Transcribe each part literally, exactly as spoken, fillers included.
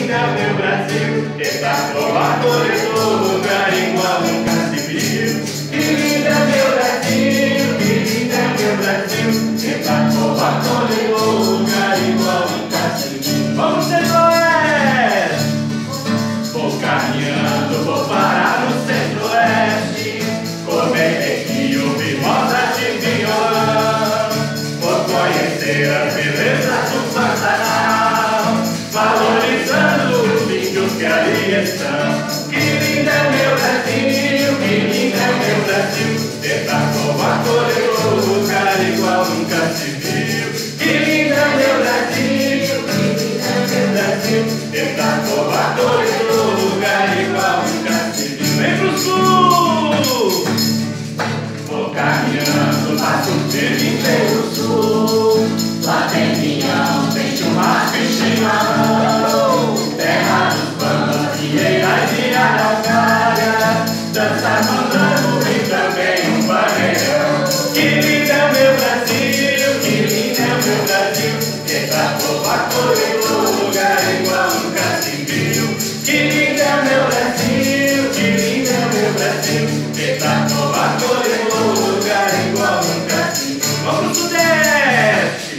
lindo é meu Brasil, eita porra, coletou lugar igual nunca se viu. Que lindo é meu Brasil, que lindo é meu Brasil, eita porra, coletou lugar igual nunca se viu. Vamos centro-oeste, vou caminhando, vou parar no centro-oeste, comer tequila, mimosa de violão, vou conhecer as belezas do Pantanal, valorizando os índios que ali estão. Que lindo é meu Brasil, que lindo é meu Brasil, eita porra, coletou lugar igual nunca se viu. Que lindo é meu Brasil, que lindo é meu Brasil, eita porra, coletou lugar igual nunca se viu. Vem pro sul, vou caminhando, passo firme pelo sul, lá tem pinhão, tem churrasco e chimarrão, terra dos panos, pinheiras e araucária, dança mandando e também um paneirão. Que lindo é meu Brasil, que lindo é meu Brasil, eita porra, coletou lugar igual nunca se viu. Que lindo é meu Brasil, que lindo é meu Brasil, eita porra, coletou lugar igual nunca se viu. Vamos pro sudeste,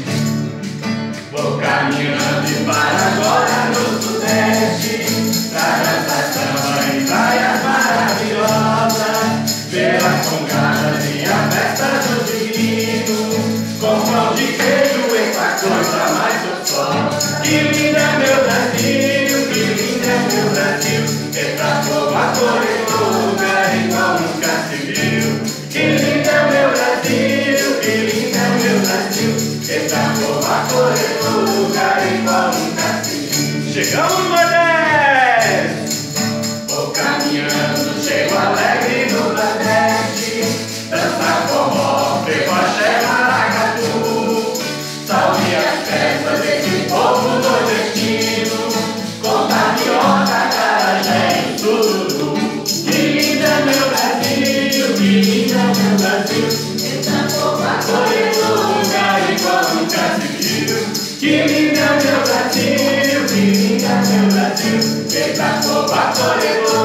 vou caminhando e para agora no sudeste, praias da samba e praias maravilhosas, ver as congadas e a festa do divino, com pão de queijo, eita coisa mais gostosa. Que lindo é meu Brasil, que lindo é meu Brasil, eita porra, coletou lugar igual nunca se viu. Que lindo é meu Brasil, que lindo é meu Brasil, eita porra, coletou lugar igual nunca se viu. Chegamos no Nordeste, vou caminhando, chego alegre no Nordeste, dança forró, frevo, axé, maracatu, salve as festas desse povo nordestino, com tapioca, acarajé e sururu. Que lindo é meu Brasil, que lindo é meu Brasil, eita porra, coletou lugar igual nunca se viu. Que lindo é meu Brasil, que lindo é meu Brasil, eita porra, coletou